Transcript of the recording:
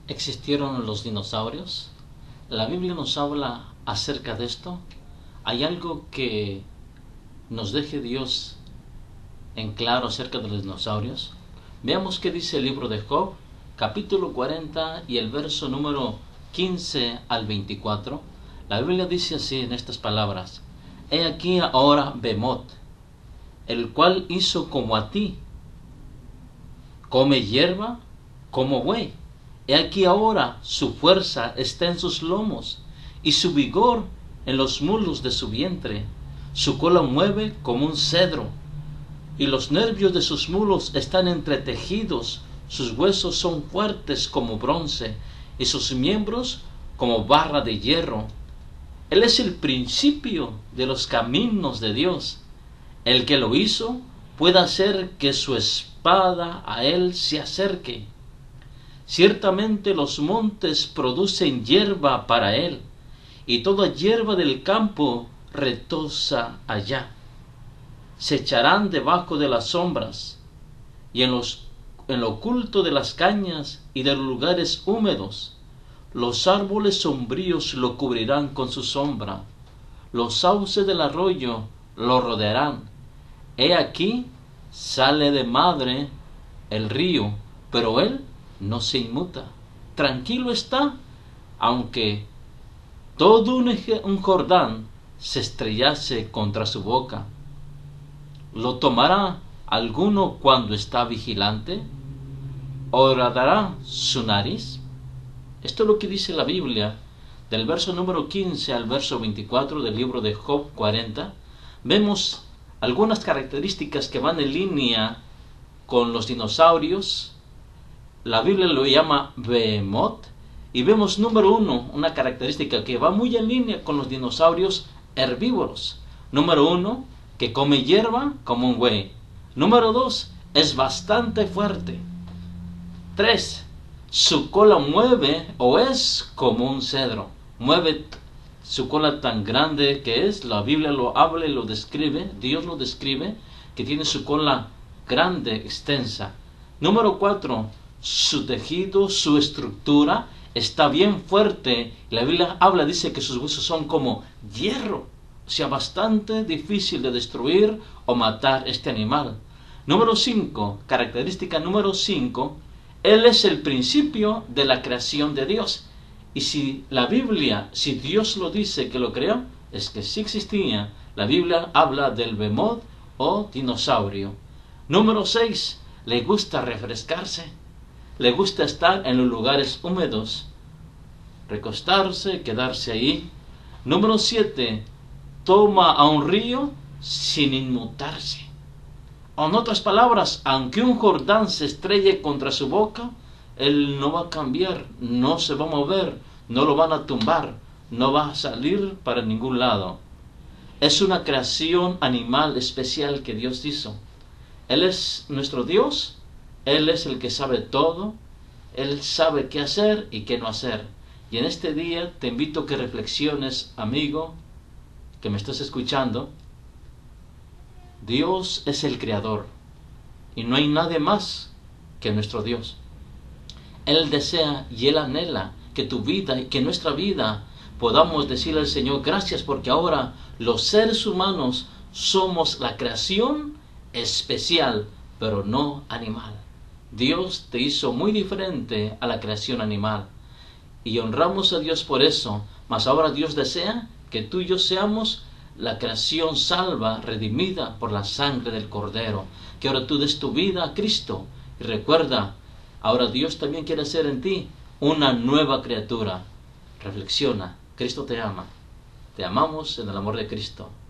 ¿Existieron los dinosaurios? La Biblia nos habla acerca de esto. ¿Hay algo que nos deje Dios en claro acerca de los dinosaurios? Veamos qué dice el libro de Job, capítulo 40 y el verso número 15 al 24. La Biblia dice así en estas palabras: He aquí ahora Behemoth, el cual hizo como a ti, come hierba como buey. He aquí ahora su fuerza está en sus lomos, y su vigor en los muslos de su vientre. Su cola mueve como un cedro, y los nervios de sus muslos están entretejidos. Sus huesos son fuertes como bronce, y sus miembros como barra de hierro. Él es el principio de los caminos de Dios. El que lo hizo puede hacer que su espada a él se acerque. Ciertamente los montes producen hierba para él, y toda hierba del campo retosa allá. Se echarán debajo de las sombras, y en lo oculto de las cañas y de los lugares húmedos. Los árboles sombríos lo cubrirán con su sombra, los sauces del arroyo lo rodearán. He aquí sale de madre el río, pero él no se inmuta. Tranquilo está, aunque todo un Jordán se estrellase contra su boca. ¿Lo tomará alguno cuando está vigilante? ¿Horadará su nariz? Esto es lo que dice la Biblia, del verso número 15 al verso 24 del libro de Job 40. Vemos algunas características que van en línea con los dinosaurios. La Biblia lo llama Behemoth, y vemos número 1, una característica que va muy en línea con los dinosaurios herbívoros. Número 1, que come hierba como un buey. Número 2, es bastante fuerte. 3, su cola mueve o es como un cedro. Mueve su cola tan grande que es. La Biblia lo habla y lo describe. Dios lo describe, que tiene su cola grande, extensa. Número 4, su tejido, su estructura está bien fuerte. La Biblia habla, dice que sus huesos son como hierro. O sea, bastante difícil de destruir o matar este animal. Número 5, característica número 5, él es el principio de la creación de Dios. Y si la Biblia, si Dios lo dice que lo creó, es que sí existía. La Biblia habla del Behemoth o dinosaurio. Número 6, le gusta refrescarse. Le gusta estar en los lugares húmedos, recostarse, quedarse ahí. Número 7, toma a un río sin inmutarse. O en otras palabras, aunque un Jordán se estrelle contra su boca, él no va a cambiar, no se va a mover, no lo van a tumbar, no va a salir para ningún lado. Es una creación animal especial que Dios hizo. Él es nuestro Dios, Él es el que sabe todo, Él sabe qué hacer y qué no hacer. Y en este día te invito a que reflexiones, amigo, que me estás escuchando. Dios es el creador y no hay nadie más que nuestro Dios. Él desea y Él anhela que tu vida y que nuestra vida podamos decirle al Señor gracias, porque ahora los seres humanos somos la creación especial, pero no animal. Dios te hizo muy diferente a la creación animal y honramos a Dios por eso. Mas ahora Dios desea que tú y yo seamos la creación salva, redimida por la sangre del Cordero. Que ahora tú des tu vida a Cristo. Y recuerda, ahora Dios también quiere hacer en ti una nueva criatura. Reflexiona, Cristo te ama. Te amamos en el amor de Cristo.